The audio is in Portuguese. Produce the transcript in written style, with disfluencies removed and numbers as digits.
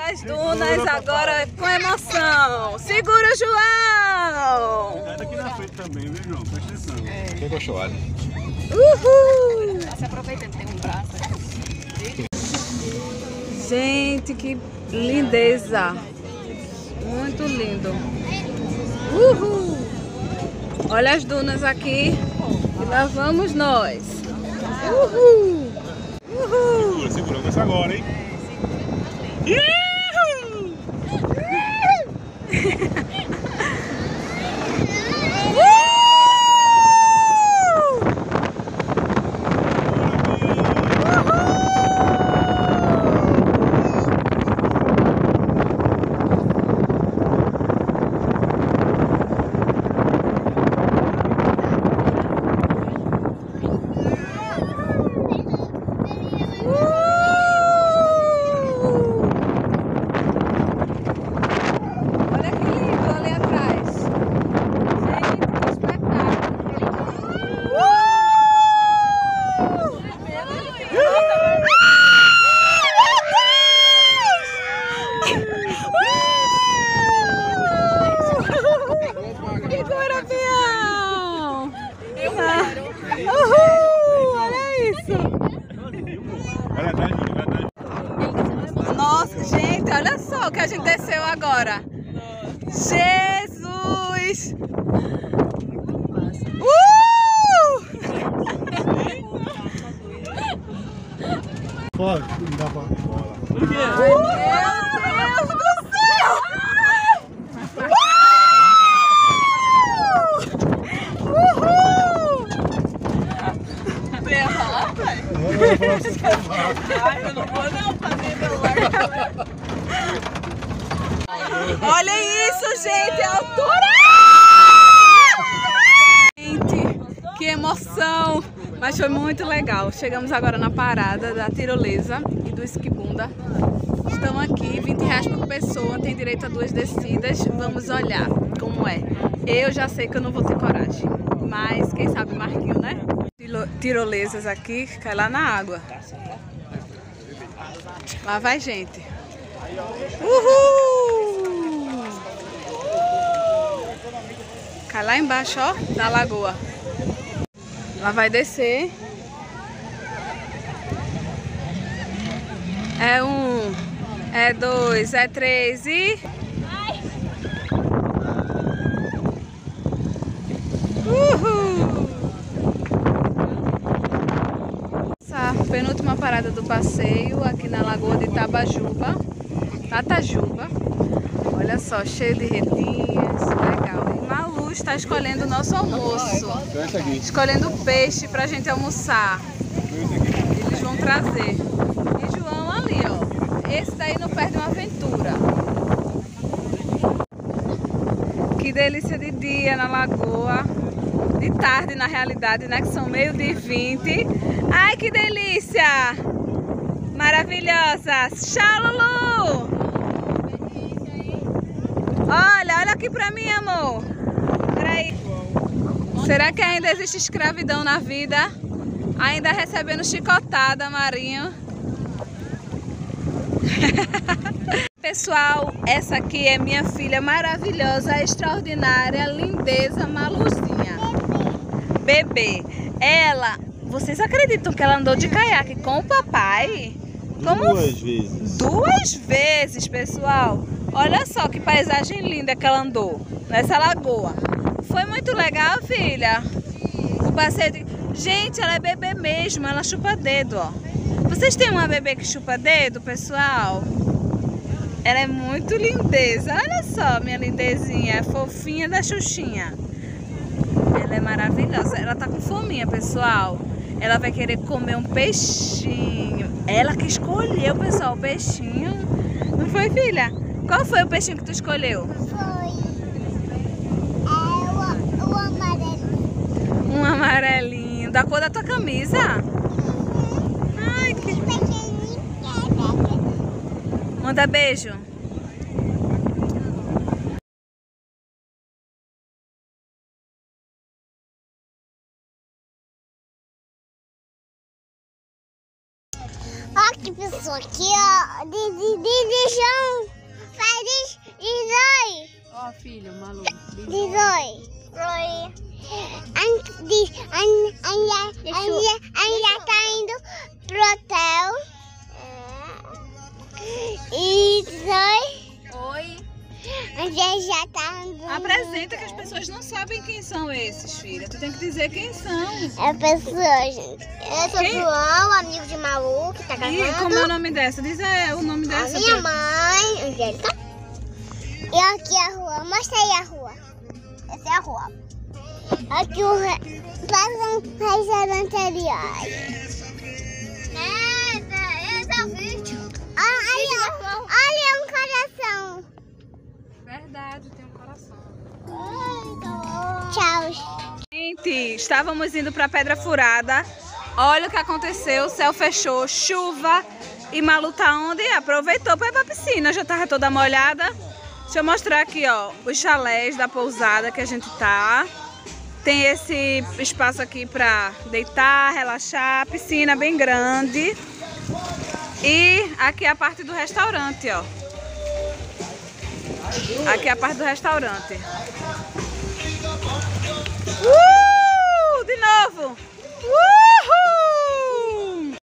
as dunas agora com emoção. Segura, João! Sai daqui na frente também, viu, João? Presta atenção. Quem gostou, Ali? Uhul! Se aproveitando, tem um braço aqui. Gente, que lindeza! Muito lindo! Uhul! Olha as dunas aqui e lá vamos nós! Uhul! Uhul! Segura, começa agora, hein? Nossa, gente, olha só o que a gente desceu agora. Jesus! Pode, não dá pra bola. Meu Deus do céu! Uhul! Você ia falar, pai? Ai, eu não vou não fazer meu lar. Olha isso, gente, a altura! Gente, que emoção! Mas foi muito legal. Chegamos agora na parada da tirolesa e do esquibunda. Estamos aqui, R$20 por pessoa, tem direito a 2 descidas. Vamos olhar como é. Eu já sei que eu não vou ter coragem, mas quem sabe Marquinho, né? Tirolesas aqui, cai lá na água. Lá vai gente. Uhul! Cai lá embaixo, ó, da lagoa. Lá vai descer. É 1, é 2, é 3 e... Uhul! Essa penúltima parada do passeio aqui na Lagoa de Tatajuba. Olha só, cheio de redinhas, legal. E Malu está escolhendo o nosso almoço. Escolhendo peixe pra gente almoçar. Eles vão trazer. E João ali, ó. Esse daí não perde uma aventura. Que delícia de dia na lagoa. De tarde, na realidade, né? Que são 12h20. Ai, que delícia! Maravilhosa! Tchau, Lulu! Olha aqui pra mim, amor. Peraí. Será que ainda existe escravidão na vida? Ainda recebendo chicotada, Marinho. Pessoal, essa aqui é minha filha maravilhosa, extraordinária, lindeza, Maluzinha. Bebê. Ela, vocês acreditam que ela andou de caiaque com o papai? Como? 2 vezes. 2 vezes, pessoal. Olha só que paisagem linda que ela andou nessa lagoa. Foi muito legal, filha. O passeio de... Gente, ela é bebê mesmo, ela chupa dedo, ó. Vocês têm uma bebê que chupa dedo, pessoal? Ela é muito lindeza. Olha só, minha lindezinha, é fofinha da Xuxinha. Ela é maravilhosa. Ela tá com fominha, pessoal. Ela vai querer comer um peixinho. Ela que escolheu, pessoal, o peixinho. Não foi, filha? Qual foi o peixinho que tu escolheu? Foi. O amarelinho. Um amarelinho. Da cor da tua camisa? Ai, que... Manda beijo. Olha que pessoa aqui, ó. De chão. Qual filho, Malu? Oi. Já tá indo pro hotel. E Oi. a gente já tá andando. Apresenta que as pessoas não sabem quem são esses, filha. Tu tem que dizer quem são. É pessoa, gente. Eu sou Quem? João, amigo de Malu, que tá E casando. como é o nome dessa? Diz o nome A dessa. minha mãe, Angélica. E aqui a rua. Mostra aí a rua. Essa é a rua. Aqui o restaurante ali, olha. Esse é o vídeo. Olha um coração. Verdade, tem um coração. Tchau. Gente, estávamos indo para Pedra Furada. Olha o que aconteceu, o céu fechou, chuva. E Malu tá onde? Aproveitou para ir pra piscina, já tava toda molhada. Deixa eu mostrar aqui, ó, os chalés da pousada que a gente tá. Tem esse espaço aqui para deitar, relaxar, piscina bem grande. E aqui é a parte do restaurante, ó. Aqui é a parte do restaurante. De novo!